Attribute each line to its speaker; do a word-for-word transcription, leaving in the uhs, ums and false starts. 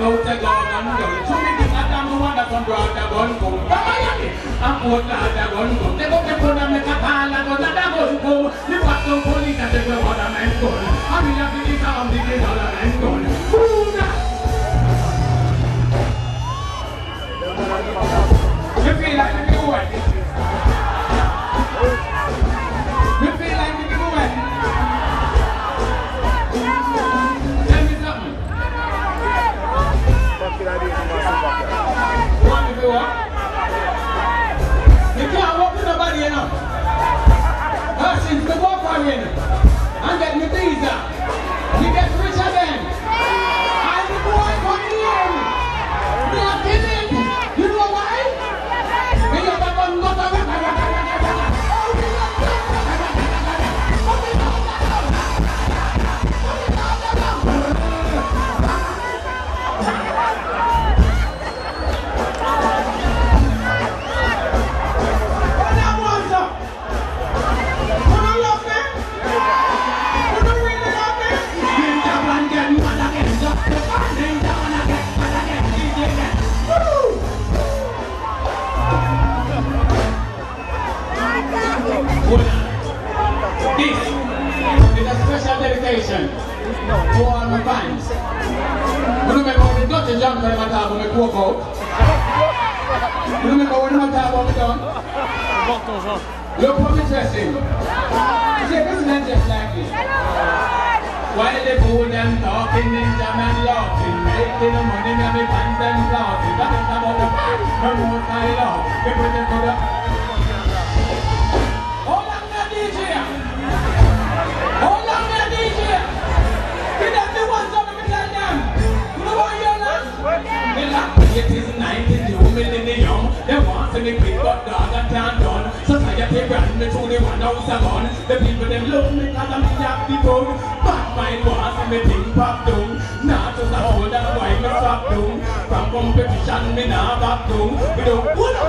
Speaker 1: kau tegalan dong. Cumi kita tamu ada kontrol ada gonkum. Bayang ni, aku ada gonkum. Tengok tengok nama kepala kau ada gonkum. Di waktu polis ada kepada mengkon. Kami lagi kita ambil kepada mengkon. Bukan. You feel like you do it. You feel like you do it. Tell me something. What if you want? You can't walk with nobody, you know. Since the walk on you and get me visa, you get richer then. I'm the boy coming in. We are killing. You know why? Because I'm not going to This is a special dedication to all my fans. You remember when we got to jump when my time when we walk out? You remember when my time when we done? Look what we're dressing. You see, this is not just like this. While they fool them talking, ninja man laughing, making the money in my pants and laughing. That is about the remote I love. We put it for the hold on there, D J! Give them the ones up and tell them! You know what you're not? They like the eighties and nineties, the women in the young. They want to be quick but dog and can't done. Society brand me through the one house a gun. The people them love me cause I'm the happy bug. Bad mind wants me think pop down. Not just a hold and why me stop down. From competition me nah back down. We don't